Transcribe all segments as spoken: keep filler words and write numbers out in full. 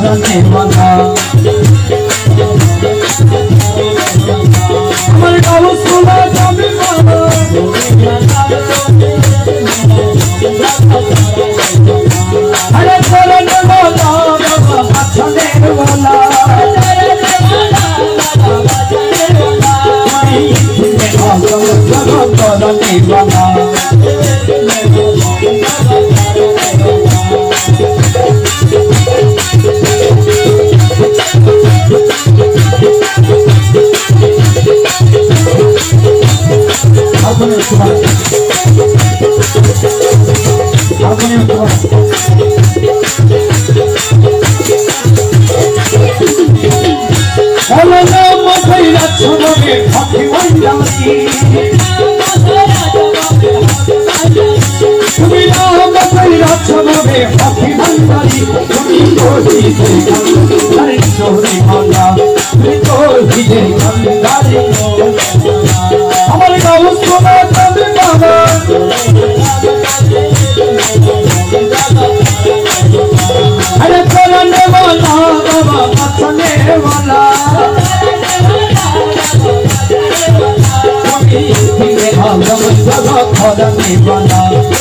ধরনে মানা আমার গাও সোনা যাবে বাবা আরে ধরনে মানা বাবা বাছানের ওয়ালা ধরনে মানা Alguém vai Alguém vai Olha não vai lá chama-me Aqui vai lá aqui Tumi não vai lá chama-me Aqui vai lá aqui Tumi doi Dari chori mala Tumi doi Dari আমার গাও সোনা যাবে বাবা আরে করনে वाला বাবা বাঁচনে वाला তুমি দিলে আলম জগৎ করনে वाला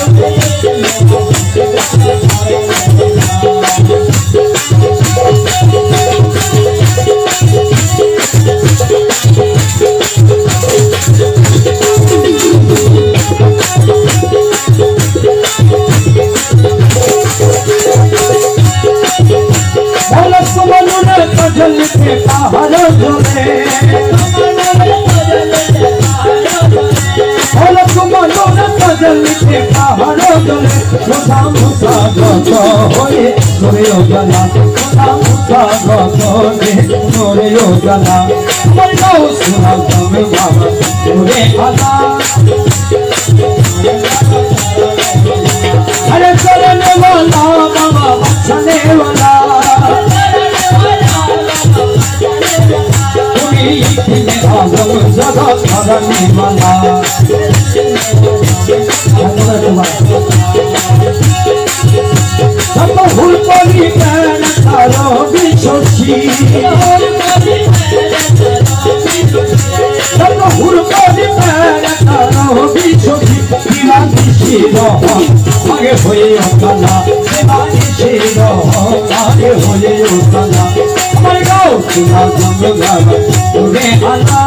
जल के पहाड़ों झूले बोलो तुमनो न जल के पहाड़ों झूले मुसा मुसा गो होए नूरे उजाला मुसा मुसा गो होए नूरे उजाला बोलो सुना तुम बाबा नूरे आला अरे चलने वाला बाबा बचने वाला जगत करने वाला सब भूल पड़ी पैन तारो बिछोछी सब भूल पड़ी पैन तारो बिछोछी दीवानी शिरो आगे होए उतना दीवानी शिरो आगे होए उतना हमारे गाँव सुना समझा तुझे आला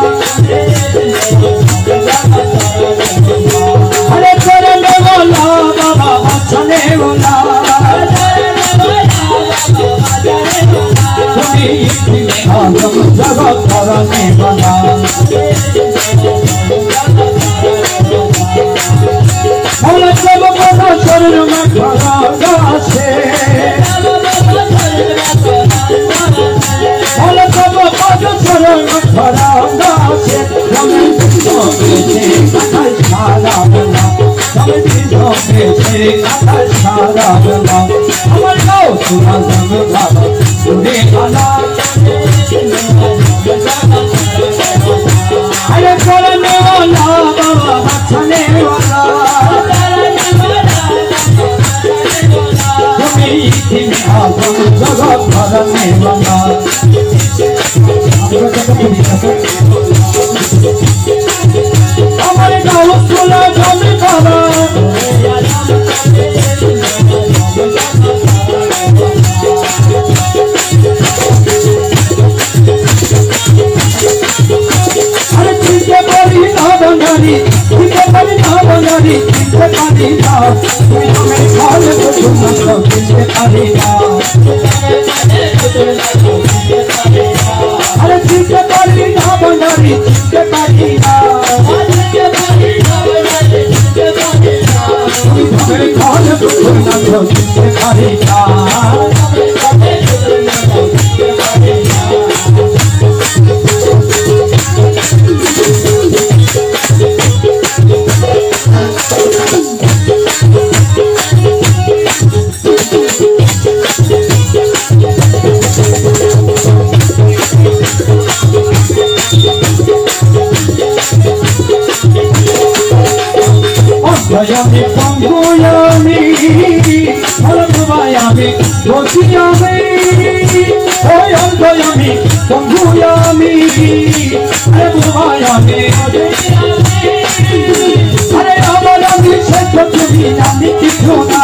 अरे करने वाला बाबा बचने वाला तुम्हें आलम जगत करने वाला बोले सब बड़ा शरण में खड़ा गाछे बोले सब बड़ा शरण में खड़ा गाछे हमें से कथा सारा बना हमें से कथा सारा बना हमारे गाँव सुना सब बाबा सुने वाला अरे करने वाला बाबा बचने वाला तुम्हें आलम जगत करने वाला हमारे गाँव सुना जाने वाला अरे तुझे बड़ी ना बंगाली तुझे बड़ी ना बंगाली तुझे बड़ी ना तुझे हमें खाने को सुना तो तुझे बड़ी ना अरे तुझे बड़ी ना बंगाली तुझे बड़ी ना हमें खाने को सुना तो तुझे बड़ी ना Yami Pangu Yami বোবাই আমি বসি আমি ওই অন্ধ আমি বন্ধু আমি আরে বোবাই আমি আরে আমার আমি সে তো তুমি আমি কিছু না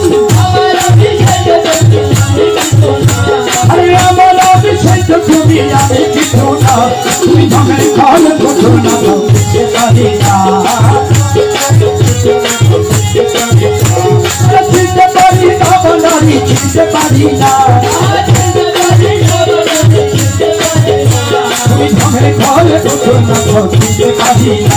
আরে আমার আমি সে তো তুমি আমি কিছু না তুমি ধমের ঘর বসো না পারি না চিনতে পারি না বলারি চিনতে পারি না তুমি ধমের ঘর বসো না চিনতে পারি না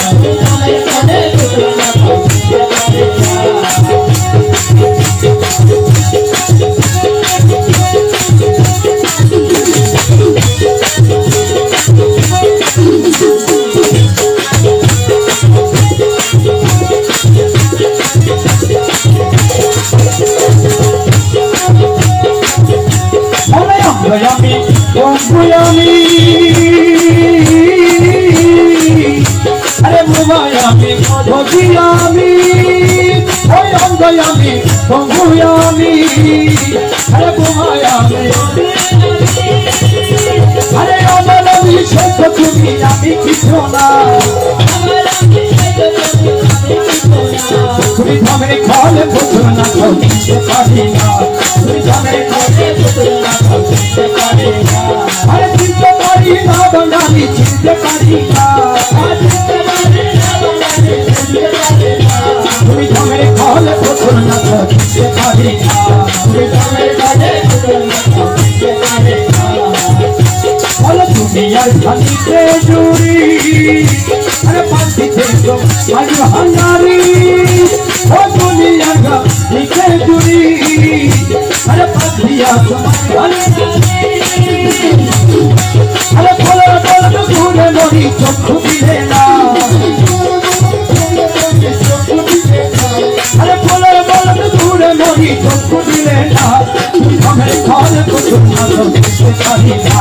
আমি বন্ধু আমি আরে বোবাই আমি বসি আমি ওই অন্ধ আমি বন্ধু আমি আরে বোবাই আমি আরে আমার আমি সে তো তুমি আমি কিছু না তুমি ধমের ঘরে বসো না চিনতে পারি না তুমি ধমের ঘরে বসো না চিনতে পারি না আরে চিনতে পারি না বলারি চিনতে পারি না তুমি ধমের ঘরে বসো না চিনতে পারি না তুমি ধমের ঘরে বসো না চিনতে পারি না বলো দুনিয়ার খালিতে জুড়ি আরে পান্তিতে তো আজ হাঙ্গারি ও দুনিয়ার খালিতে জুড়ি আরে পান্তিয়া তোমার আরে বলো বলো তো ঘুরে মরি চক্ষু দিলে না আরে বলো বলো তো ঘুরে মরি চক্ষু দিলে না তুমি ধমের ঘরে বসো না চিনতে পারি না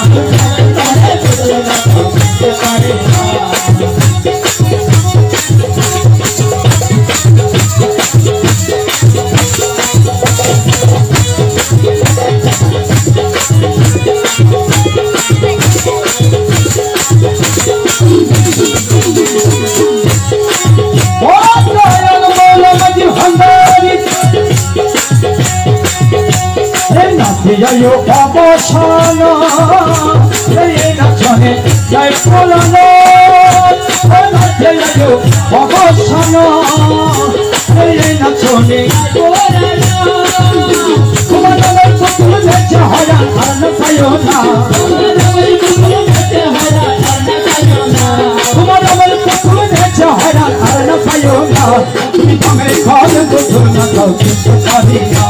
Yo pabosana, ella chane, ya polana, ella yo pabosana, ella chane, polana. Como no me puedo dejar hara, hara sayona. Como no me puedo dejar hara, hara sayona. Mi kame khale bojna kaute pariya.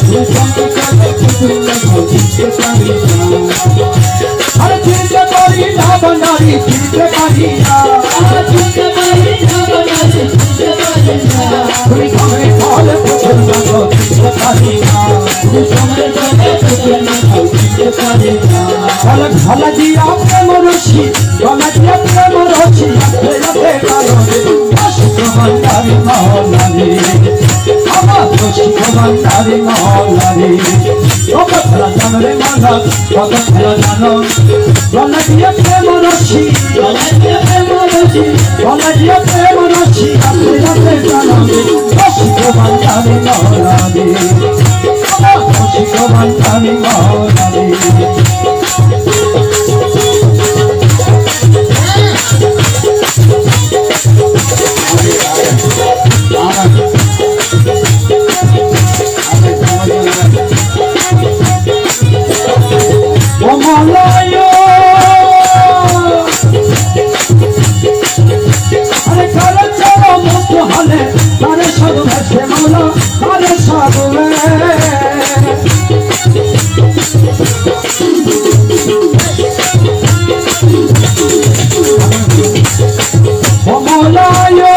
अरे चिंता पारी ना बनारी चिंता पारी ना चिंता पारी ना बनारी चिंता पारी ना कोई हमें कॉल पूछना तो चिंता पारी ना कोई हमें जाने पूछना तो चिंता पारी ना अलग अलग जी आपने मरोशी अलग जी आपने मरोशी अपने अपने कारों आशिक बंदारी मौलानी আমার আশিক বন্দারি মৌলানি কত খেলা জানো রে মানা কত খেলা জানো গলা দিয়ে প্রেম রশি গলা দিয়ে প্রেম রশি গলা দিয়ে প্রেম রশি আপনি আপনি জানো আশিক বন্দারি মৌলানি আমার আশিক বন্দারি মৌলানি Malaya, अरे काले चलो मुझको हले, काले साधु में से मौला, काले साधु में। ओ मौलाया,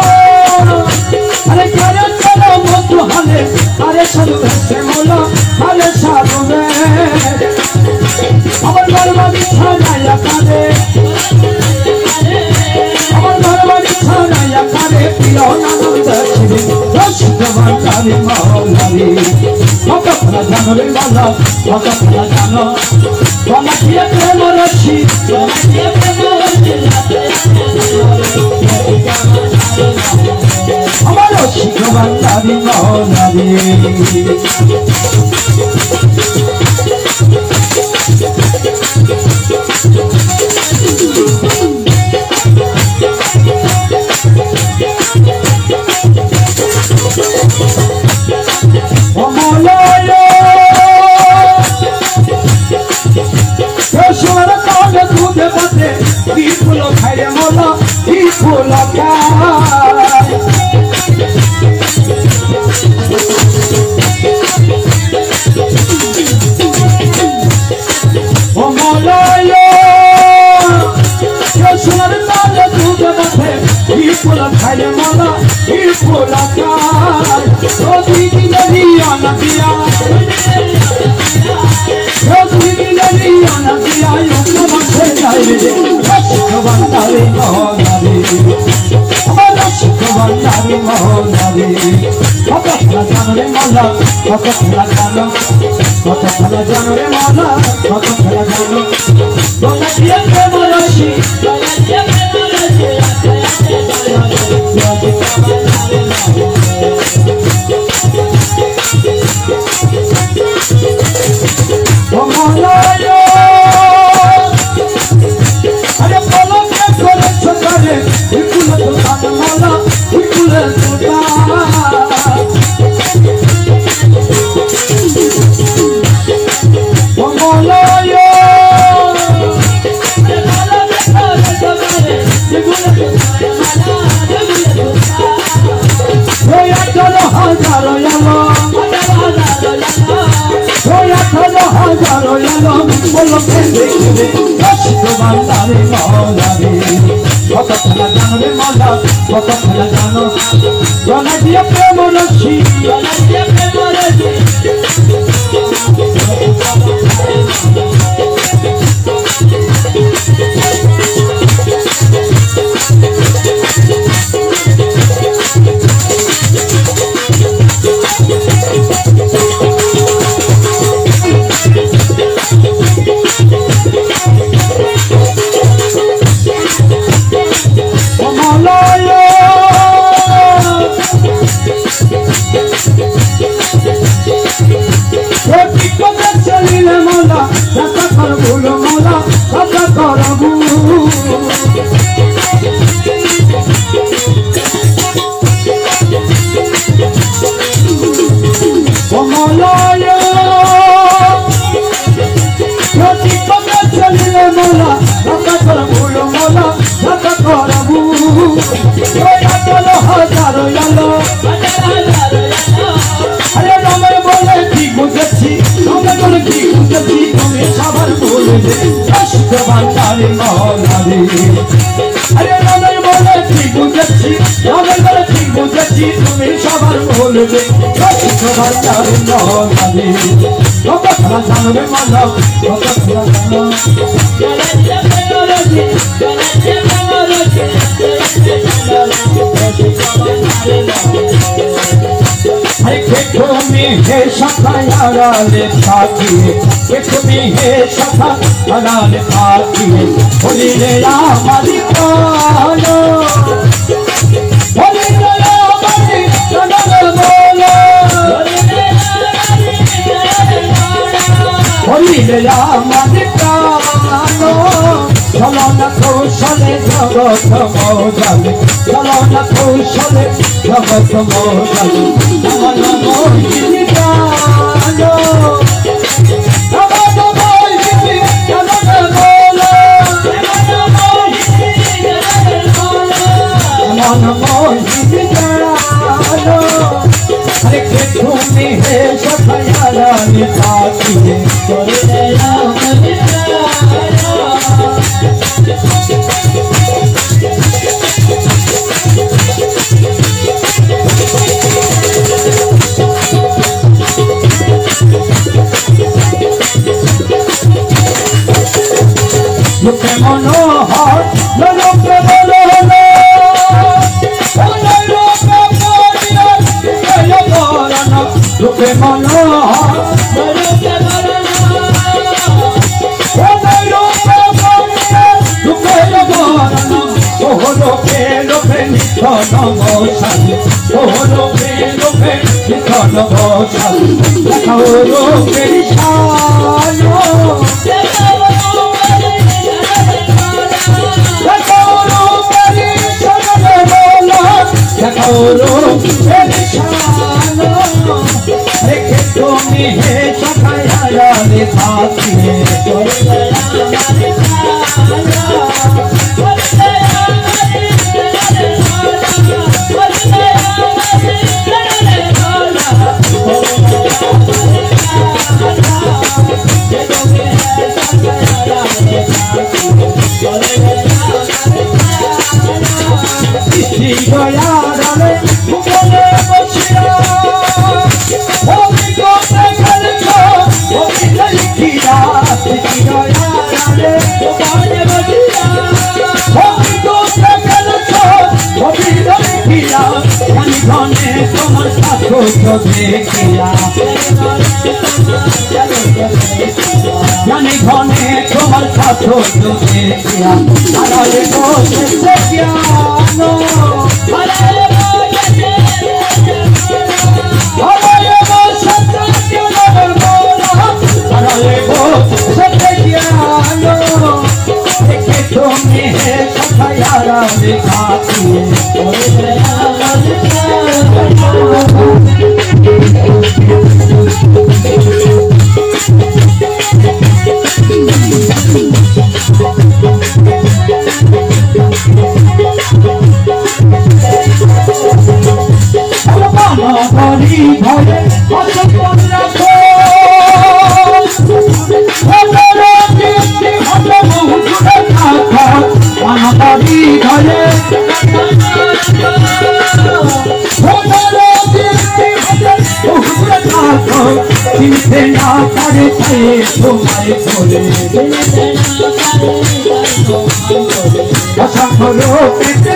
अरे काले चलो मुझको हले, काले साधु में से मौला, काले साधु में। আমার ঘরবাড়ি ছাড়াইয়া কাঁদে আমার ঘরবাড়ি ছাড়াইয়া কাঁদে প্রিয় নানন্দ শিবে রসিক ভান্ডার বান্দারি মৌলারি কত খেলা জানো রে মালা কত খেলা জানো গলা দিয়ে প্রেম রশি গলা দিয়ে প্রেম রশি আমার রশি বান্দারি Moulali Bandari Mohanari, Bandari Mohanari, Kota Kala Janore Mola, Kota Kala Jano, Kota Kala Janore Mola, Kota Kala Jano, Kota Dia Premarashi, Kota Dia Premarashi, Mohanari. Bandari Mohanari, Kota Kala Janore Mola, Kota Kala Jano, Gala dia prem rashi, Gala dia prem rashi. Bandari Mohanari, अरे रामर बोले ठीक बुझी, रामर बोले ठीक बुझी, तुम्हें शबर बोले दे, bandari Mohanari, Kota Kala Janore Mola, Kota Kala Jano, Gala dia prem rashi, Gala dia prem rashi, अरे देखो में है शखा यारा ले साथी, देखो में है शखा यारा ले साथी, होली रे यामारी कानो, होली रे यामारी कानो बोलो, होली रे यामारी कानो, चलो न कौशले जगत मोजाले, चलो न कौशले जगत मोजाले, नमन मोहिनी जानो, नमन मोहिनी नमन बोलो, नमन मोहिनी जानो, अरे के तुम्हें है सखयारा निकासी है, करे Ram look at Manohar, look at Manohar, look at Manohar, Mithun বসালি ও লোকে লোকে মিঠন বসালি দেখাও রূপের শানো দেখাও রূপের শানো বলো দেখাও রূপের শানো রেখে তুমি হে সখায়া রে থাকিয়ে করে জানি ঘনে তোমার ছাত্র দেখিয়া আড়ালে বসেছে জ্ঞান আড়ালে বসেছে জ্ঞান আড়ালে বসেছে জ্ঞান দেখে তুমি হে সখায়ারা দেখাতিয়ে চিনতে না পারে তোমায় বলে অসংখ্য লোকেতে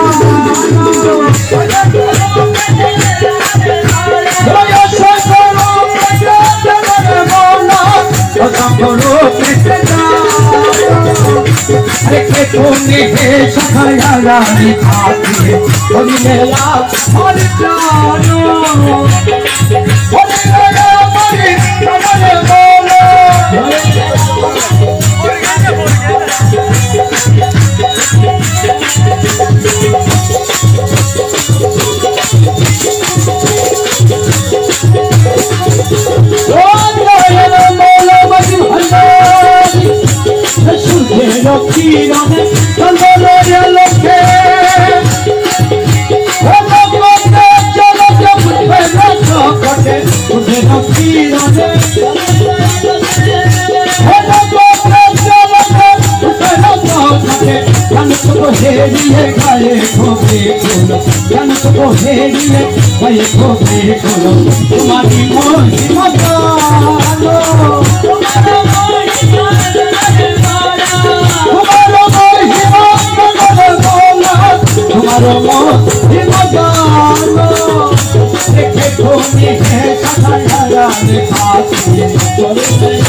অসংখ্য লোকেতে রেখে তুমি হে সখায়া রানী থাকিয়ে বলিলে আমার প্রাণ হেরিয়ে গায়ে খোপে খোলো জান তো হেরিয়ে গায়ে খোপে খোলো তোমারি মহিমা গানো তোমার মহিমা তোমার মহিমা গানো দেখে তুমি হে সখায়া রে থাকিয়ে চলে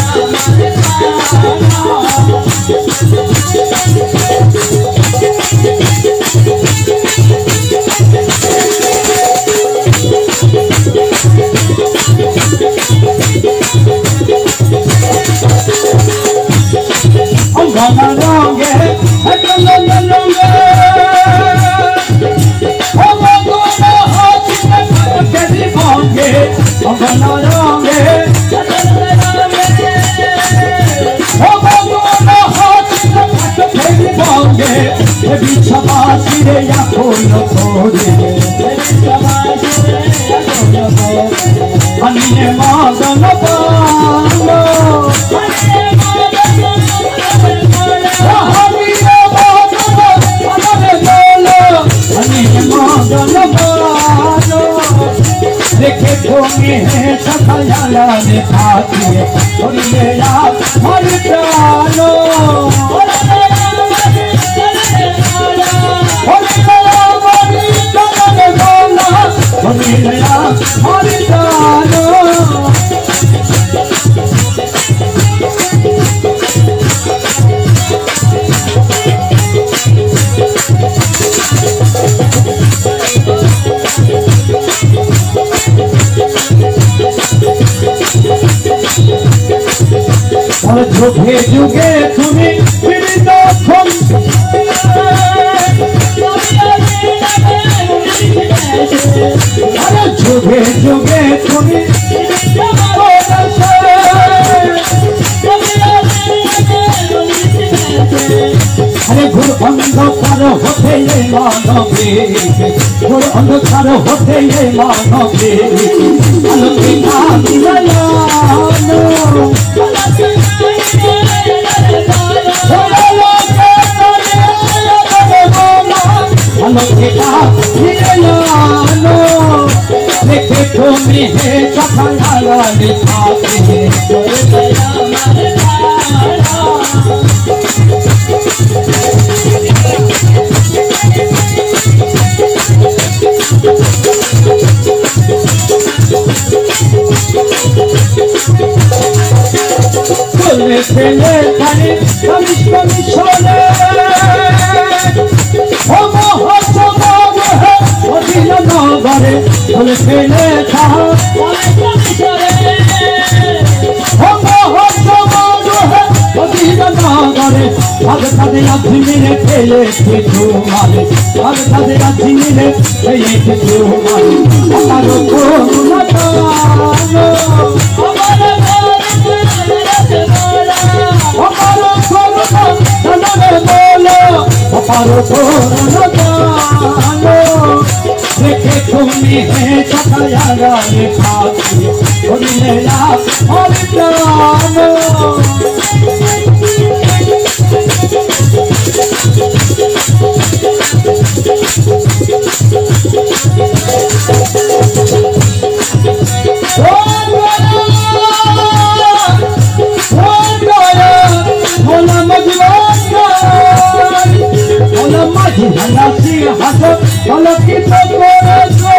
देखे भूमि है सखाया ने खाती और मेरा हर प्राणो আর যুগে যুগে তুমি বিনোদন আরে যুগে যুগে তুমি আরে ঘোর অন্ধকার হতে মানবে ঘোর অন্ধকার হতে মানবে আলোকে না দিলানো আলোকে না দিলানো দেখে তুমি হে কথা লাগালে থাকে চলে ফেলে খানে কমিশ কমিশনে ও মহৎ বাবু হে অধীন নগরে চলে ফেলে খানে ও মহৎ বাবু হে অধীন নগরে আজ তাদের আছি মিলে ফেলেছে তোমারে আজ তাদের আছি মিলে ফেলেছে তোমারে আমার করুণা দানো পারো করো জানো দেখে তুমি হে কথায়া গানে থাকি বলিলে আর জানো হাসি হাস বলো কি তো করেছো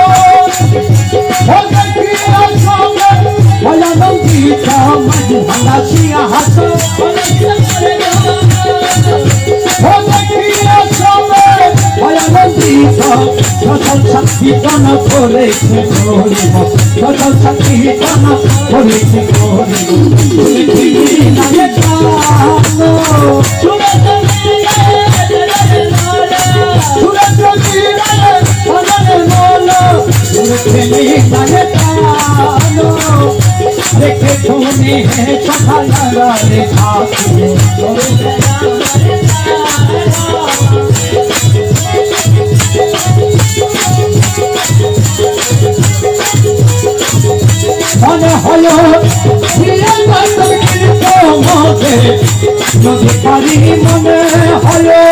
বলো কি আছো বলো নঙ্গি মাঝি হাসি হাস বলো কি আছো বলো নঙ্গি সকল শক্তি জন করেছে করিব সকল শক্তি জন করেছে করিব তুমি না জানো দেখে তুমি হে কথা লাগালে থাকি মনে হলো নদী পারি মনে হলো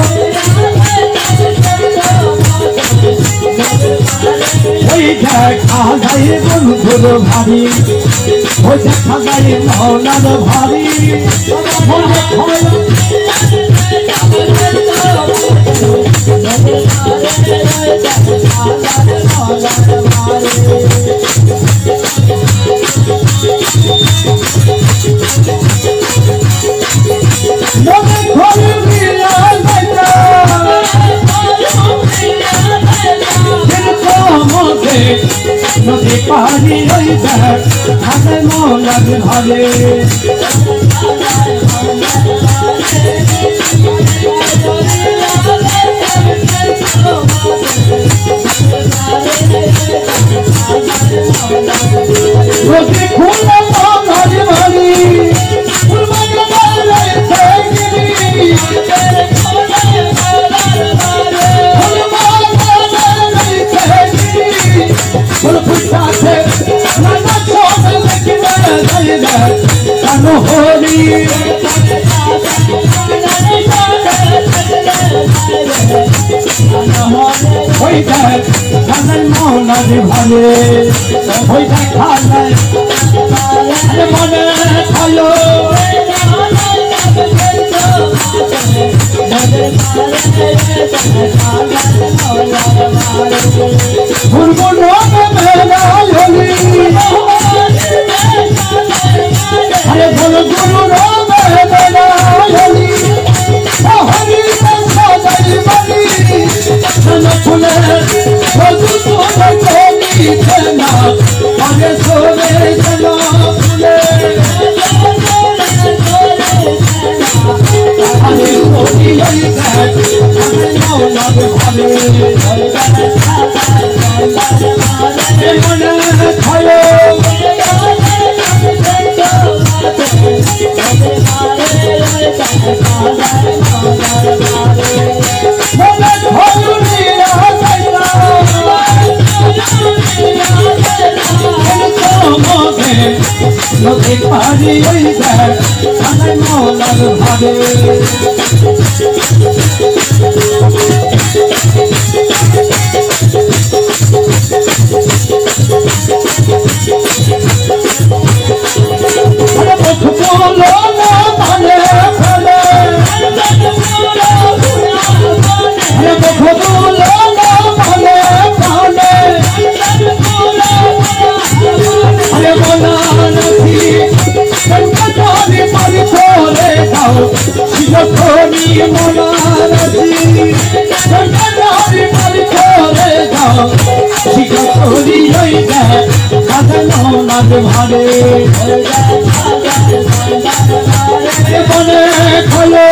ওই দেখা যায় বন্ধুর ভারী ওই দেখা যায় মৌলার ভারী মনে হলো নদী পাহাড়ি ওই দেখ হাতে মৌলার ঘরে নদী খুলে মৌলার বাড়ি হরি ওই দেখ খানায় মৌলার ভালে ওই দেখ খানায় মনে হলো আরে বল গুরু ফুলে আগে সোলে ফুলে ভারে মনে ভালো লোকে পারি ওই দেখ আমার মৌলার ভাবে ভারে মনে ভালো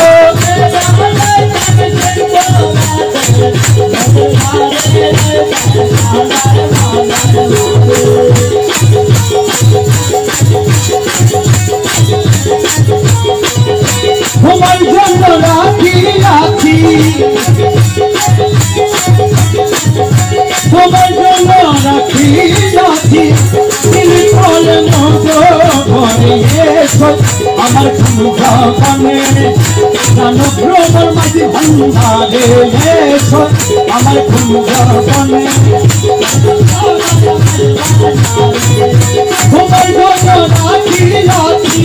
তোমার জন্য রাখি রাখি তোমার জন্য রাখি রাখি আমার ক্ষমতা কানে জানো ভ্রমর মাঝে ভান্ডারে আমার ক্ষমতা কানে তোমার জন্য রাখি রাখি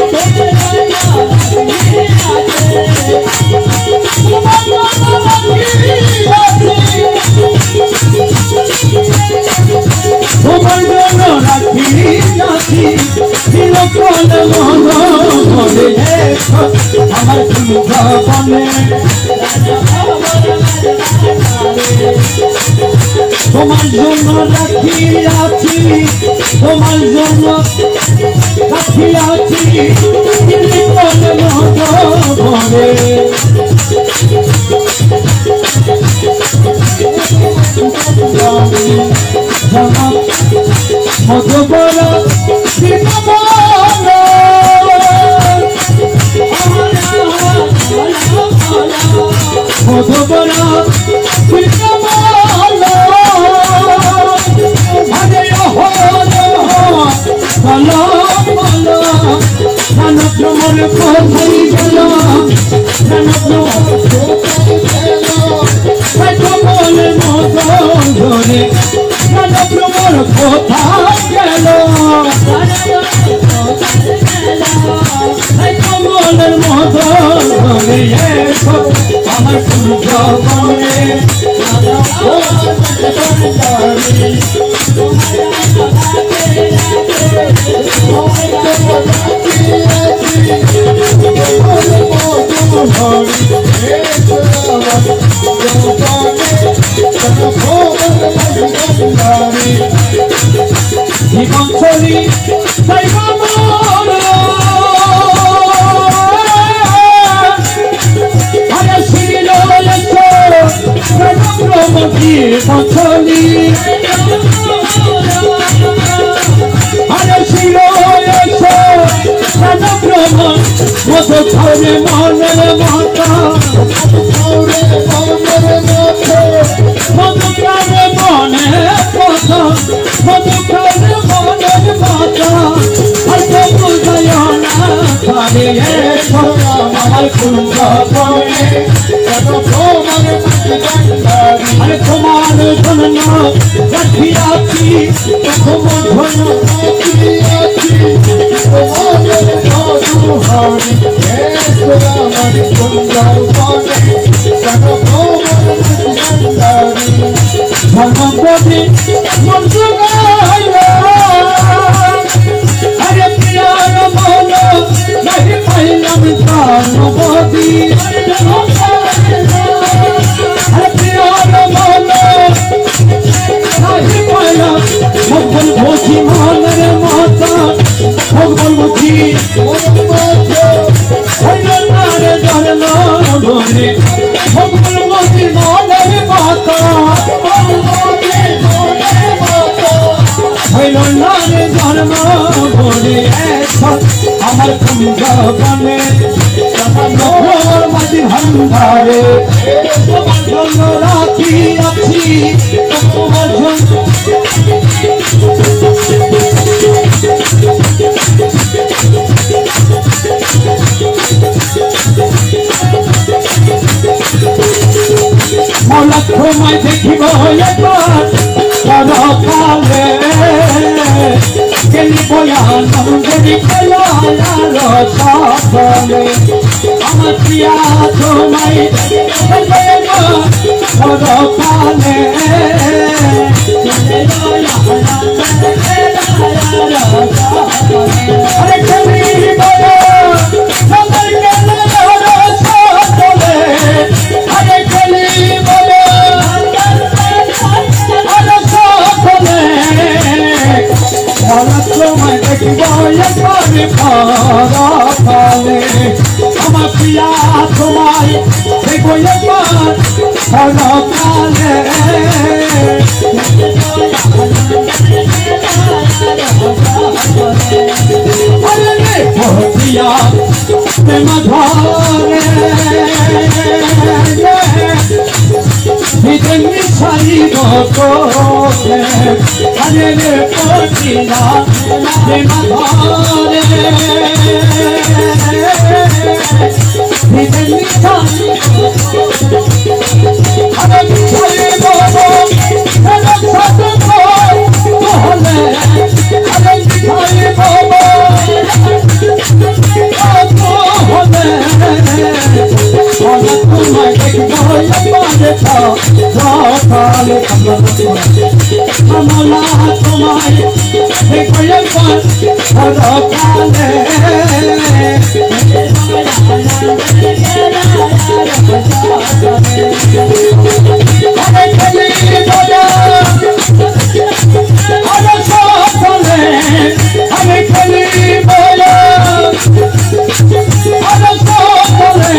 তোমার জন্য রাখি রাখি আমার ক্ষমতা কানে তোমার জন্য রাখি আছি তোমার জন্য রাখি আছি মধুবরা মধুবরা তোমার কোথায় গেল কমলের মতো ধরে তোমার কোথায় গেল কমলের মতো ধরে আমার পূজা করে জীবনশরী জীবনশরী আরে শির মতো খাওয়া মনের মাতা মতো খাওয়া মনের কথা মতো খাওয়া মনের মাতা হয়তো বুঝায় না খালি আমার কুঞ্জা পড়ে আরে তোমার জন্য রাখি আছি তোমার জন্য রাখি আছি ধর্মপতি আরে প্রিয়ার মন নাহি পাইলাম ধর্মপতি আরে প্রিয়ার মন নাহি পাইলাম ভগবান ভোজি মনের মাতা ভগবান ভোজি ভগবান ভোজি মনের আমার কুঞ্জবনে নভর মাঝি ভান্ডারে তোমার জন্য রাখি আছি তোমার জন্য মৌলা তোমায় দেখিব একবার পরকালে গেলি বয়ানন্দেরি কলার সাধনে আমার প্রিয়া তোমায় দেখিব একবার পরকালে আরে গেলি বয়ানন্দেরি সাধনে আরে গেলি তোমায় দেখিব একবার পরকালে আমার প্রিয়া তোমায় দেখিব একবার পরকালে আরে প্রিয়া প্রেম ধরে বিজনি সারিব তোকে আরে রে পড়িলা প্রেম ধরে বিজনি সারিব আরে সারিব আরে সারিব তোহলে আরে সারিব তোহলে ওলা তোমায় দেখিব একবার পরকালে আমলা তোমায় দেখিব একবার পরকালে আরে খেলি বলা আরে সকলে আরে খেলি বলা আরে সকলে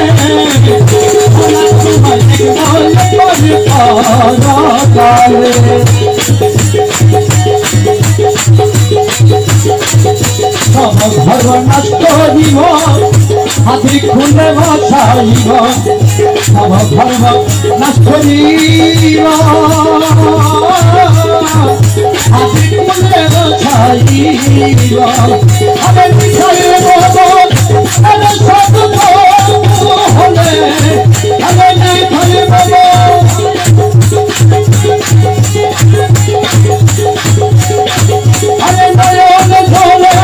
ওলা তোমায় দেখিব একবার পরকালে ধর্ম নষ্ট করিব হাতি খুলে বসাইব সব ধর্ম নষ্ট করিব হাতি খুলে বসাইব আরে মিশাইলে বল আরে সব হলে আরে নাই ধরে বল আরে নয়ন ঝোলে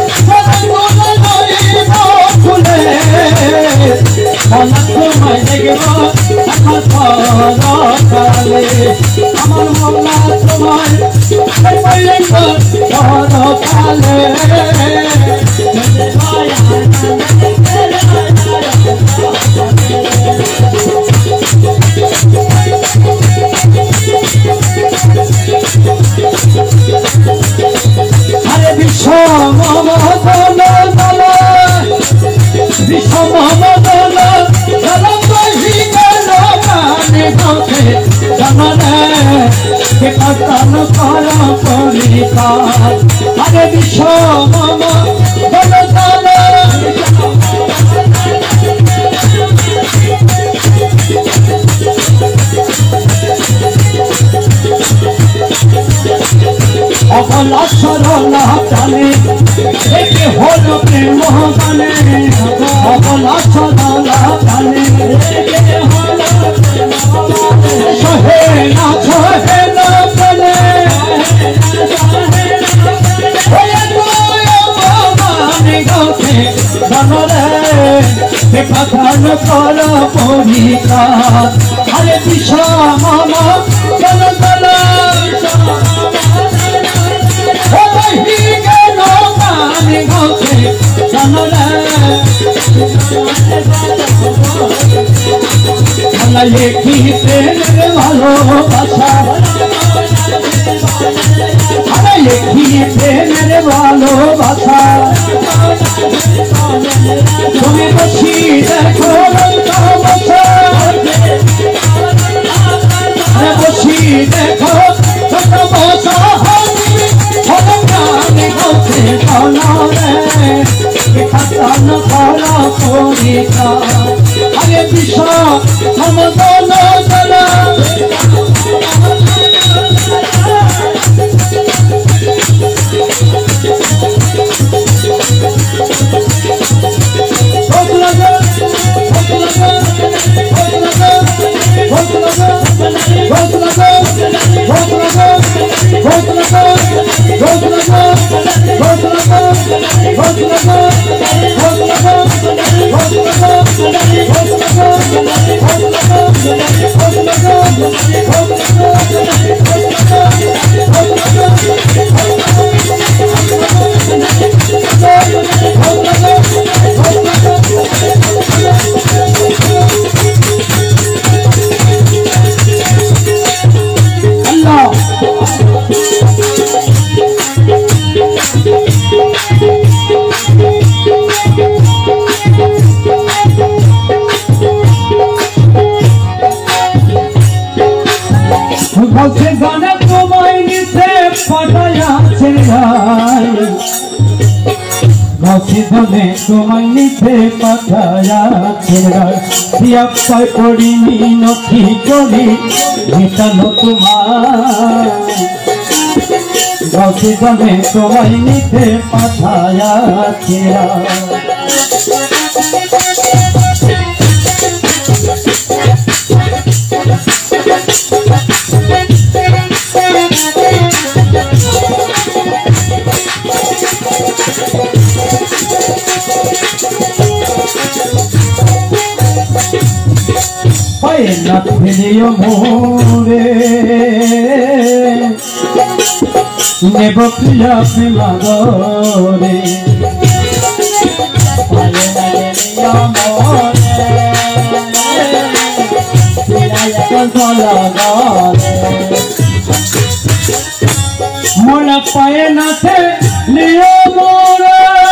ওলা তোমায় দেখিব একবার পরকালে আমার মৌলা তোমায় দেখিব একবার পরকালে আরে বিশ্ব মমদল বিশ্ব মমদল কীর্তন কর পরিকার আরে বিশ্ব মম দল অবলা সরলা জানে একে হল প্রেম জানে অবলা সরলা জানে সহে না সহে না বলে কীর্তন কর পরিকার আরে বিশ্ব মম দল দল লিখিতে ভালোবাসা আরে লিখিতে ভালোবাসা তুমি বসি দেখো বসি দেখো ছোট বসা জ্বালা আরে বিষম সমদল জ্বালা বলছে গানে তোমায় নিতে পাঠাইয়াছে বলছে গানে তোমায় নিতে পাঠাইয়াছে দিয়া পাই পড়িনি নথি করি মিটানো তোমার বলছে গানে তোমায় নিতে পাঠাইয়াছে না ফেলিও মোরে নেব প্রিয়া প্রেমাগরে মনে পায়ে না ফেলিও মোরে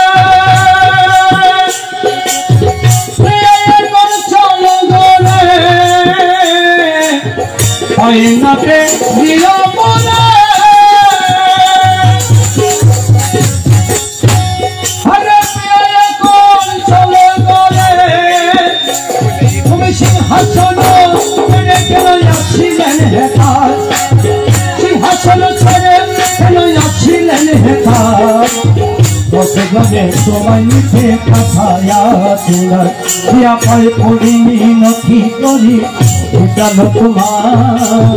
আইনাতে দিও মনে হরে প্রিয় কোন চলে গলে তুমি সিংহাসন ছেড়ে কেন যাচ্ছিলেন হেতার সিংহাসন ছেড়ে কেন যাচ্ছিলেন হেতার বসে গলে তোমায় নিতে পাঠাইয়াছে দিয়া পাই পড়িনি নথি করি জানো তোমার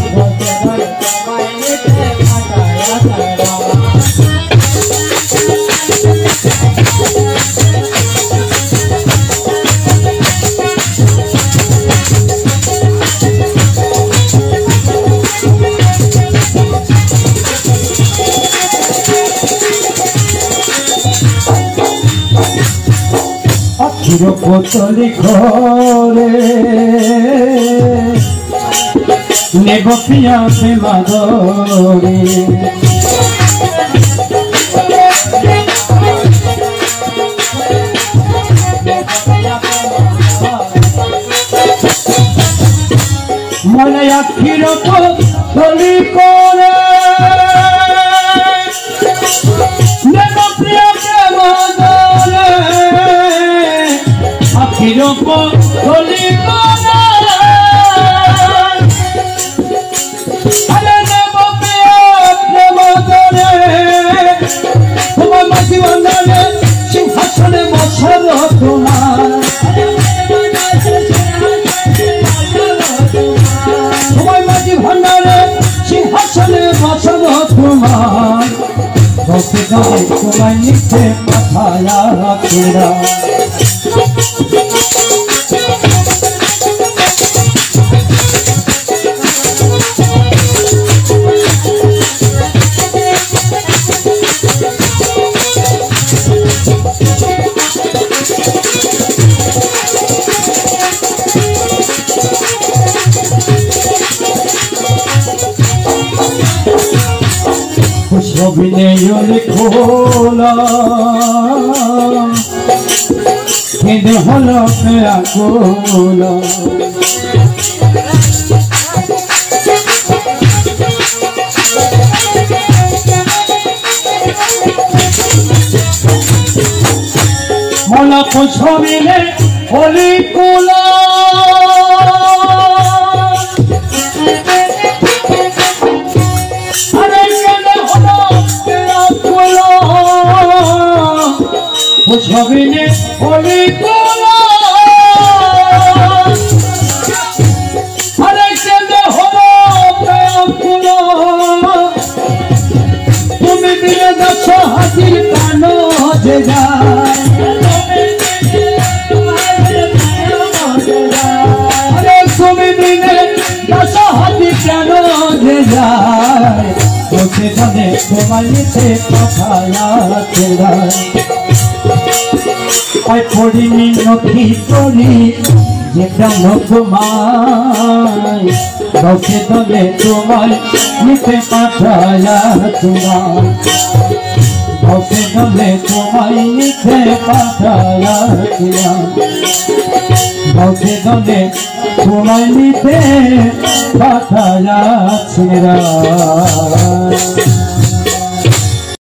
আখির কোতলি ঘরে নেব প্রিয়া প্রেমাগরে মনে আখির কোতলি করে নেব প্রিয়া প্রেমাগরে আখির কোতলি করে সিংহাসনে বসল তোমার তোমার মাঝি ভান্ডারে সিংহাসনে বসল তোমার বসে গায়ে তোমায় নিতে পাঠায়া রাখেরা অভিনয় খোলা কেঁদে হলো আকুলা মলা ছবিলে হলি কুলা আরে কেনে হলো তেরা কুলা ও ছবিনে হলি কুলা আরে কেনে হলো তেরা কুলা তুমি দিলে যাচ্ছ হাসির কানো যে যায় আরে তুমি দিলে যাচ্ছ হাসি কেন যে যায় ওকে জানে তোমার নিচে পাঠায়াতে আই পড়িনি নথি করি যেটা তোমায় ওকে জানে তোমার নিচে পাঠায়াতে ওকে জানে তোমার নিচে পাঠায়াতে ওকে জানে তোমার নিচে পাঠায়াতে